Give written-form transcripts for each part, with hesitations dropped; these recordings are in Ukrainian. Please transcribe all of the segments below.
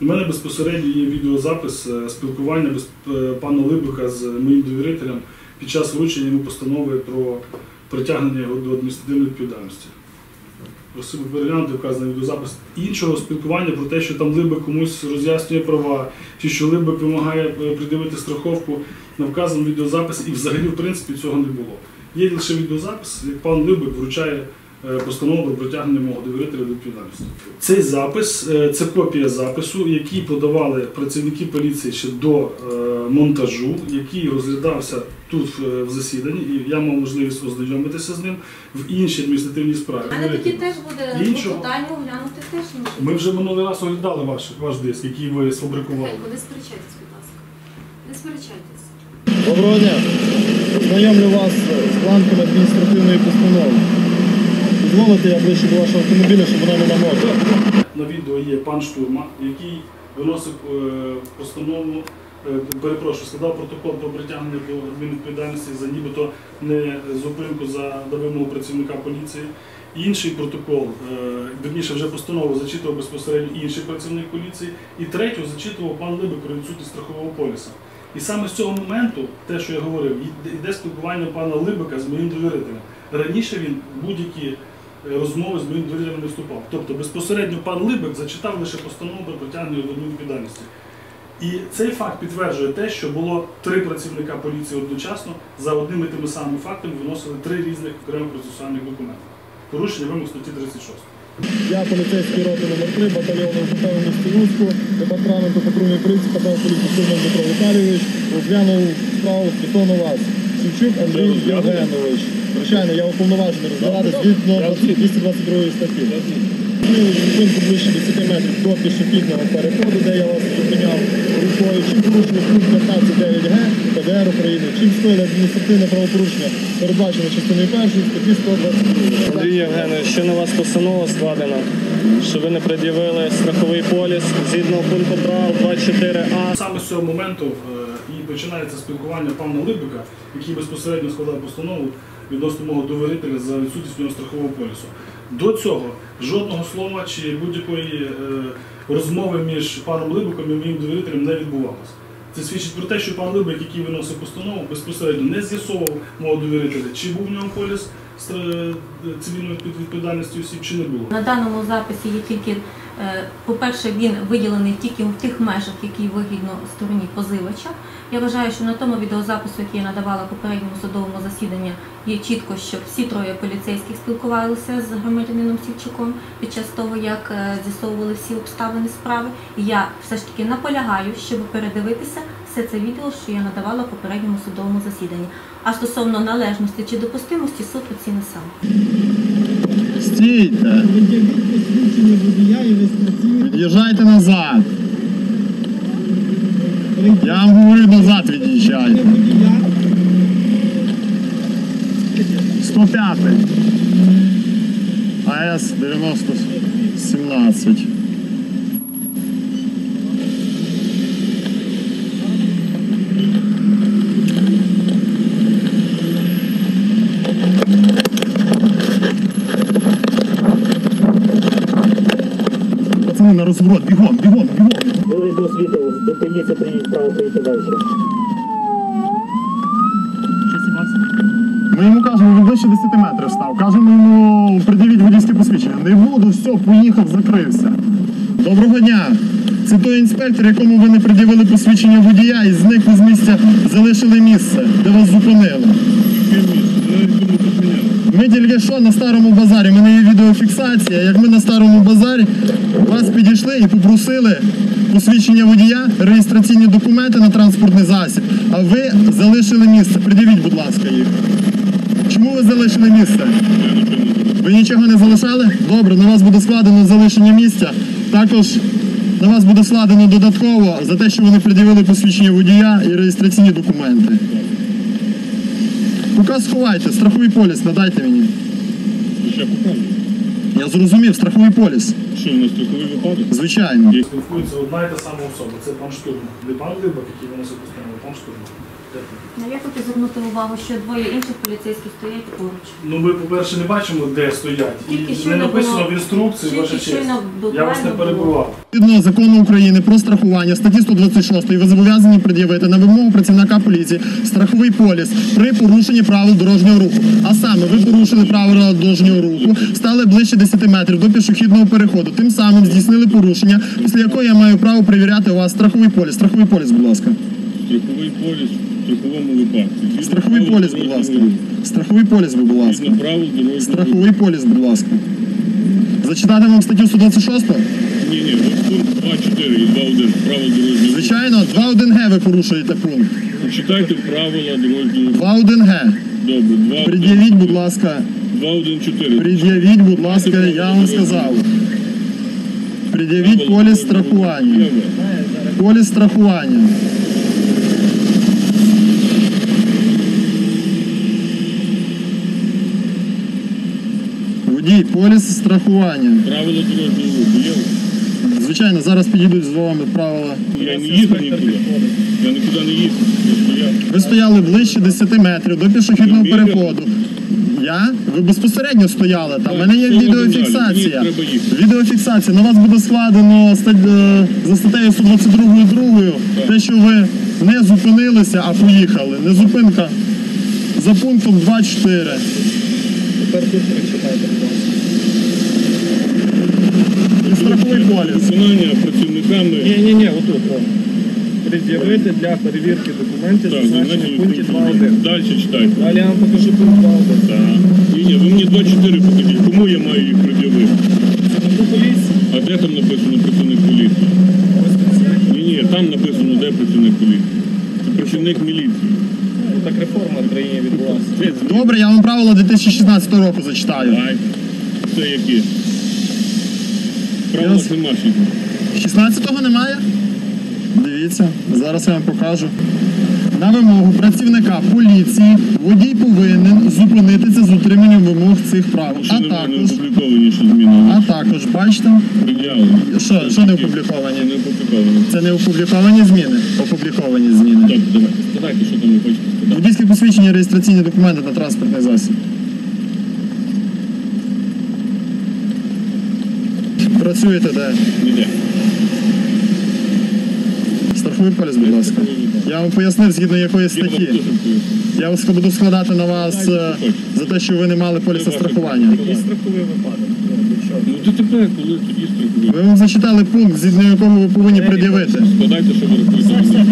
У мене безпосередньо є відеозапис спілкування пана Либика з моїм довірителем під час вручення йому постанови про притягнення його до адміністративної відповідальності. Просив переглянути вказаний відеозапис. Іншого спілкування про те, що там Либик комусь роз'яснює права, чи що Либик вимагає придивити страховку на вказаному відеозаписі, і взагалі, в принципі, цього не було. Є лише відеозапис, як пан Либик вручає постанову про притягнення мого довірителя до відповідальності. Цей запис – це копія запису, який подавали працівники поліції ще до монтажу, який розглядався тут в засіданні, і я мав можливість ознайомитися з ним в іншій адміністративній справі. А тоді теж буде питання оглянути теж. Ми вже минулий раз оглядали ваш диск, який ви сфабрикували. Не сперечайтесь, будь ласка. Не сперечайтесь. Доброго дня. Ознайомлю вас з бланком адміністративної постанови. Дозволите, я ближче до вашого автомобіля, щоб вона не намокла. На відео є пан Штурма, який виносив постанову, складав протокол про притягнення до адмінвідповідальності за нібито не зупинку за вимогу працівника поліції. Інший протокол, вірніше вже постанову зачитував безпосередньо інший працівник поліції. І третю зачитував пан Либик про відсутність страхового поліса. І саме з цього моменту, те, що я говорив, йде спілкування пана Либика з моїм довірителем. Раніше він будь-які розмови з моїм довірителем не вступав. Тобто безпосередньо пан Либик зачитав лише постанову про притягнення до адмінвідповідальності. І цей факт підтверджує те, що було 3 працівника поліції одночасно за одними тими самими фактами виносили 3 різних окремих процесуальних документи. Порушення вимог статті 36. Я поліцейський роти номер 3, батальйону УПП в місті Луцьку, департаменту патрульної поліції, капітан поліції Штурман Дмитро Віталійович, розглянув справу стосовно вас. Шевчук Андрій Євгенович. Звичайно, я уповноважений розглядати згідно 222 статті. Зупинку ближче 10 метрів до пішохідного переходу, де я вас зупиняв рукою, чим порушили пункт 15.9 Г ПДР України, чим скоїли адміністративне правопорушення, передбачено частиною 1 статті 122. Андрій Євгенович, що на вас постанова складена, що ви не пред'явили страховий поліс згідно пункту правил 24А. Саме з цього моменту і починається спілкування пана Либика, який безпосередньо складав постанову відносно мого довірителя за відсутність нього страхового полісу. До цього жодного слова чи будь-якої розмови між паном Либиком і моїм довірителем не відбувалося. Це свідчить про те, що пан Либик, який виносив постанову, безпосередньо не з'ясовував мого довірителя, чи був в нього поліс з цивільною відповідальністю осіб, чи не було. На даному записі є тільки, по-перше, він виділений тільки в тих межах, які вигідно стороні позивача. Я вважаю, що на тому відеозапису, який я надавала попередньому судовому засіданні, є чітко, що всі 3 поліцейських спілкувалися з громадянином Сівчуком під час того, як з'ясовували всі обставини справи. І я все ж таки наполягаю, щоб передивитися все це відео, що я надавала попередньому судовому засіданні. А стосовно належності чи допустимості, суд оцінить сам. Стійте! Від'їжджайте назад! Я вам говорю, назад від'їжджайте. 105. АС 9017. Пацани, на розворот, бігом, бігом, бігом. Ви до світу, зупиніться, приїдь справу, поїдьте далі. Ми йому кажемо, він ближче 10 метрів став. Кажемо йому, придивіть водійське посвідчення. Не буду, все, поїхав, закрився. Доброго дня. Це той інспектор, якому ви не пред'явили посвідчення водія і зникли з місця, залишили місце, де вас зупинили. Ми тільки що на Старому базарі, в мене є відеофіксація, як ми на Старому базарі вас підійшли і попросили посвідчення водія, реєстраційні документи на транспортний засіб, а ви залишили місце. Придивіть, будь ласка, їх. Чому ви залишили місце? Ви нічого не залишали? Добре, на вас буде складено залишення місця. Також на вас буде складено додатково за те, що ви не пред'явили посвідчення водія і реєстраційні документи. Поки сховайте, страховий поліс надайте мені. Ще покажу. Я зрозумів, страховий поліс. Що, у нас страховий випадок? Звичайно. Спілкується одна і та сама особа. Це пан Штурман. Не пан Либик, який виносив постанову, а пан Штурман. Я хочу звернути увагу, що двоє інших поліцейських стоять поруч. Ну ми, по-перше, не бачимо, де стоять. Тільки І що не не написано було. в інструкції, Тільки ваша щойно честь. Я вас не буквально перебував. Згідно закону України про страхування статті 126 ви зобов'язані пред'явити на вимогу працівника поліції страховий поліс при порушенні правил дорожнього руху. А саме ви порушили правила дорожнього руху, стали ближче 10 метрів до пішохідного переходу. Тим самим здійснили порушення, після якого я маю право перевіряти у вас страховий поліс. Страховий поліс, будь ласка. Страховий поліс в страховому випадку. Страховий поліс, будь ласка. Страховий поліс, будь ласка. Згідно правил дорожнього руху. Страховий поліс, будь ласка. Зачитати вам статтю 126? Ні, ось пункт 2.4 і 2.1 правил дорожнього руху. Звичайно, 2.1Г ви порушуєте пункт. Почитайте правила дорожнього руху. 2.1Г. Добре, Пред'явіть, будь ласка. 2.1.4. Пред'явіть, будь ласка, я вам сказав. Пред'явіть поліс страхування. Поліс страхування. Водій, поліс страхування. Правила дорожнього руху є? Звичайно, зараз підійдуть з вами правила. Я не їхав нікуди. Я нікуди не їхав. Я стояв. Ви стояли ближче 10 метрів до пішохідного переходу. Ви безпосередньо стояли там. У мене є відеофіксація. Мені треба їхати. Відеофіксація. На вас буде складено за статтею 122 те, що ви не зупинилися, а поїхали. Не зупинка за пунктом 2.4. Тепер тут прочитайте, будь ласка. І страховий поліс. Виконання працівниками. Ні, отут. О. Пред'явити для перевірки документів, Так, зазначені в пункті 2.1. Далі читайте. Далі я вам покажу пункт 2.1. Так. Ні, ви мені 2.4 покажіть. Кому я маю їх пред'явити? До поліції. А де там написано працівник поліції? Ні, там написано, де працівник поліції. Це працівник міліції. Ну, так реформа в країні відбулася. Це Добре, я вам правила 2016 року зачитаю. Ай, це які? Правила нема ще. 16-го немає? Дивіться, зараз я вам покажу. На вимогу працівника поліції водій повинен зупинитися з утриманням вимог цих правил. Що немає не опубліковані ще зміни? А також, бачите, Пред'явлені. що не опубліковані? Не опубліковані. Це не опубліковані зміни? Опубліковані зміни. Так, давайте, складайте, що там ви хочете сказати. Водійське посвідчення, реєстраційні документи на транспортний засіб. Працюєте де? Ніде. Страховий поліс, будь ласка. Я вам пояснив, згідно якої статті. Я вас буду складати на вас за те, що ви не мали поліса страхування. Який страховий випадок? До чого? Ну ДТП, коли тоді страхує. Ви вам зачитали пункт, згідно якого ви повинні пред'явити. Складайте, що ви рахуєте.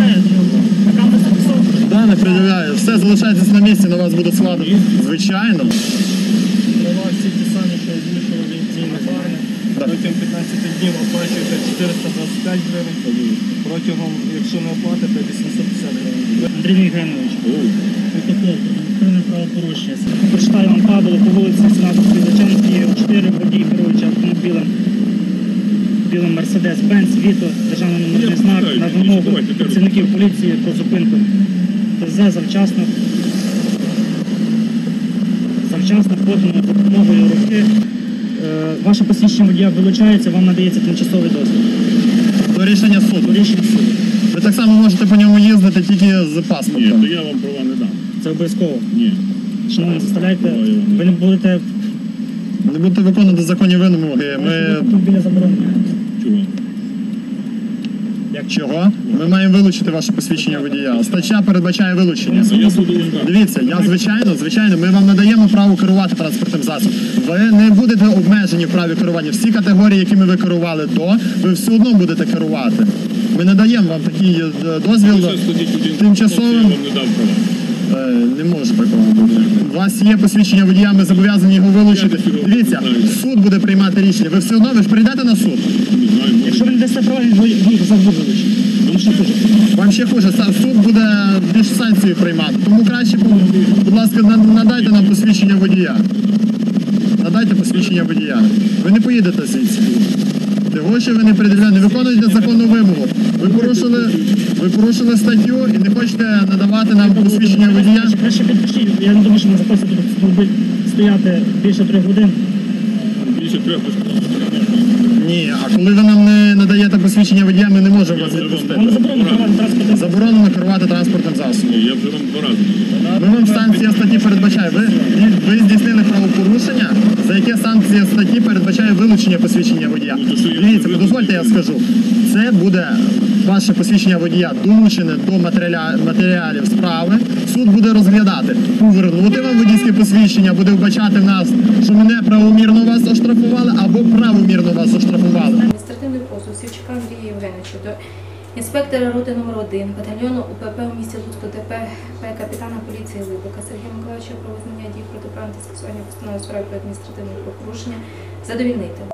Да, не пред'являю. Все, залишайтесь на місці, на вас буде складено. Звичайно. Права всі ті самі, що озвучили Валентина Парня. Так. Протягом 15 днів оплачуєте 425 гривень. Протягом, якщо не оплатите, 850 гривень. Андрій Євгенович, протокол про правопорушення. Прочитаю вам табелу по вулиці Сенатовській Зачанській, 4 водій керуючи автомобілем білим Мерседес-Бенц, Віто, державний номерний знак на вимогу працівників поліції про зупинку ТЗ завчасно подано допомогою руки. Ваше посвідчення водія вилучається, вам надається тимчасовий доступ. До рішення суду. Рішення суду. Ви так само можете по ньому їздити тільки з Ні, паспортом. то я вам права не дам. Це обов'язково. Ні. Шановні, заставляйте, ви не будете Не будете виконувати законні вимоги. Ми біля заборонення. Чого? чого? Ми маємо вилучити ваше посвідчення водія. Стаття передбачає вилучення. А я буду знати. Дивіться, я звичайно, ми вам надаємо право керувати транспортним засобом. Ви не будете обмежені в праві керування. Всі категорії, якими ви керували до, ви все одно будете керувати. Ми не даємо вам такий дозвіл Зараз ходіть один. тимчасовим. Я вам не дам права. Не може такого бути. У вас є посвідчення водія, ми зобов'язані його вилучити. Дивіться, суд буде приймати рішення. Ви все одно, ви ж прийдете на суд. Не знаю, може. Якщо ви не дасте права, ви завжди вилучите. Вам ще хуже. Вам ще хуже, суд буде більш санкції приймати. Тому краще, будь ласка, надайте нам посвідчення водія. Надайте посвідчення водія. Ви не поїдете звідси. Того, що ви не пред'являєте, не виконуєте законну вимогу. Ви порушили статтю і не хочете надавати нам посвідчення водія. Краще підпишіть. Я не думаю, що ми запросимо стояти більше 3 годин. Більше треба. Ні, А коли ви нам не надаєте посвідчення водія, ми не можемо вас відпустити. Вам заборонено керувати транспортним засобом. Заборонено керувати транспортним засобом. Ні, я вже вам 2 рази. Ми вам санкція статті передбачає. Ви здійснили правопорушення, за яке санкція статті передбачає вилучення посвідчення водія. Ну, то що я Дивіться, не дозвольте я скажу. Це буде ваше посвідчення водія долучене до матеріалів справи. Суд буде розглядати, повернути вам водійське посвідчення, буде вбачати в нас, що ми неправомірно вас оштрафували або правомірно вас оштрафували. Адміністративний позов Сівчука Андрія Євгеновича до інспектора роти номер 1 батальйону УПП у місті Луцьку ТП капітана поліції Липика Сергія Миколаївича про визнання дій протиправних та скасування постанови справи про адміністративне правопорушення задовільнити.